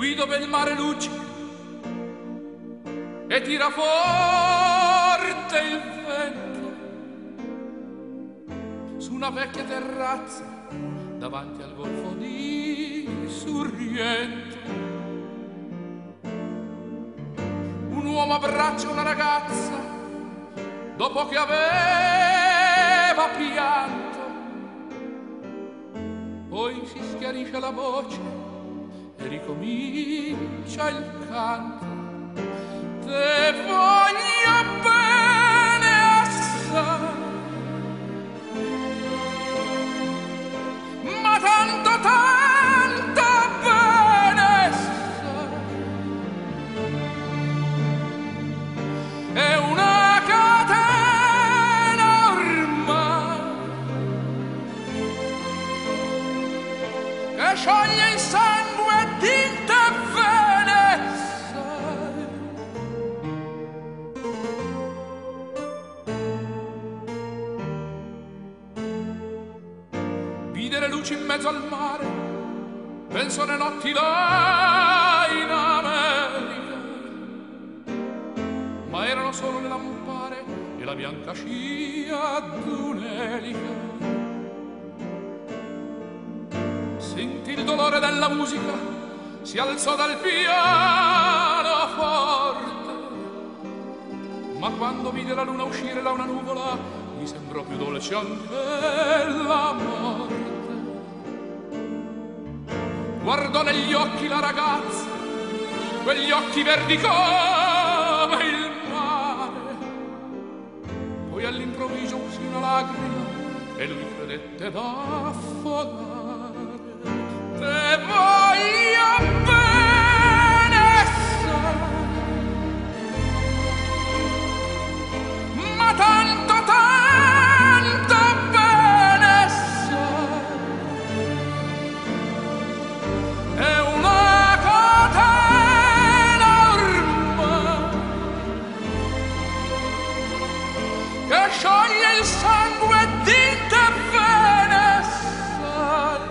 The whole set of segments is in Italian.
qui dove il mare luccica e tira forte il vento, su una vecchia terrazza davanti al golfo di Sorrento. Un uomo abbraccia una ragazza dopo che aveva pianto, poi si schiarisce la voce e ricomincia il canto. Te voglio bene assai, ma tanto tanto bene sai. È una catena ormai che scioglie il sangue di te bene sai. Vide le luci in mezzo al mare, penso alle notti là in America, ma erano solo le lampare e la bianca scia d'un'elica. Sentì il dolore della musica, si alzò dal pianoforte, ma quando vide la luna uscire da una nuvola gli sembrò più dolce anche la morte. Guardò negli occhi la ragazza, quegli occhi verdi come il mare, poi all'improvviso uscì una lacrima e lui credette d'affogare. Te voglio bene sai, ma tanto tanto bene sai. È una catena ormai che scioglie il sangue di te bene sai.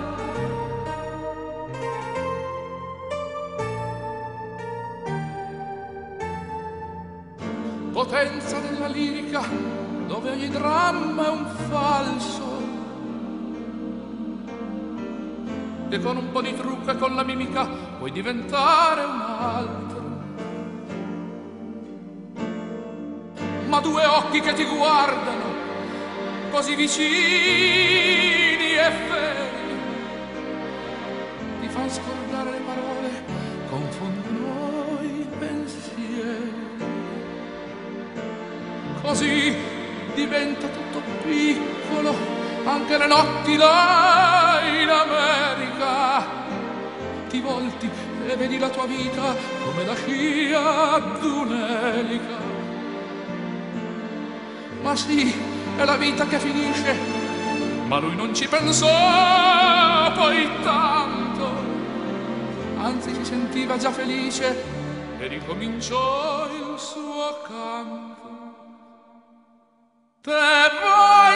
Potenza della lirica dove ogni dramma è un falso, e con un po' di trucco e con la mimica puoi diventare un altro. Ma due occhi che ti guardano così vicini e feri ti fan scordare le parole, confondono i pensieri. Così diventa tutto piccolo, anche le notti là in America. Ti volti e vedi la tua vita come la scia d'un'elica. Ma sì, è la vita che finisce, ma lui non ci pensò poi tanto, anzi si sentiva già felice e ricominciò il suo canto. Te voglio